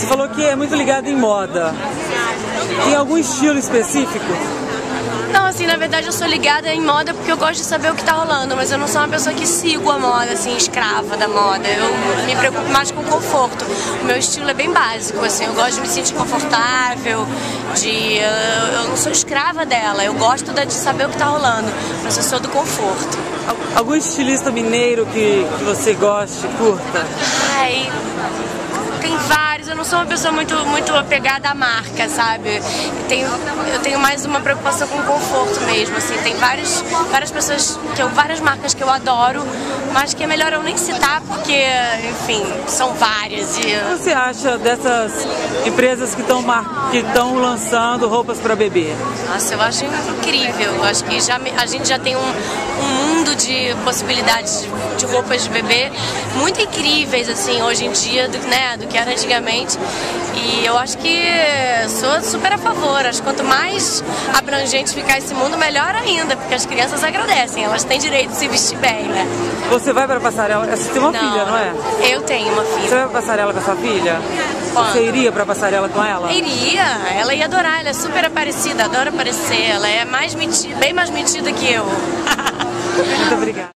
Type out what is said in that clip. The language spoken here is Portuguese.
Você falou que é muito ligado em moda. Tem algum estilo específico? Não, assim, na verdade eu sou ligada em moda porque eu gosto de saber o que tá rolando, mas eu não sou uma pessoa que sigo a moda, assim, escrava da moda. Eu me preocupo mais com o conforto. O meu estilo é bem básico, assim, eu gosto de me sentir confortável, eu não sou escrava dela, eu gosto de saber o que tá rolando, mas eu sou do conforto. Algum estilista mineiro que você goste, curta? Ai, tem vários, eu não sou uma pessoa muito apegada à marca, sabe? Eu tenho mais uma preocupação com o conforto mesmo, assim, tem várias pessoas, várias marcas que eu adoro, mas que é melhor eu nem citar porque, enfim, são várias. O que você acha dessas empresas que estão lançando roupas para bebê? Nossa, eu acho incrível, eu acho que a gente já tem um mundo de possibilidades de roupas de bebê muito incríveis, assim, hoje em dia, do que era antigamente, e eu acho que sou super a favor. Acho que quanto mais abrangente ficar esse mundo, melhor ainda, porque as crianças agradecem, elas têm direito de se vestir bem, né? Você vai para a passarela? Você tem uma filha, não é? Eu tenho uma filha. Você vai para a passarela com a sua filha? Quando? Você iria para a passarela com ela? Iria, ela ia adorar, ela é super aparecida, adora aparecer, ela é bem mais metida que eu. Muito obrigada.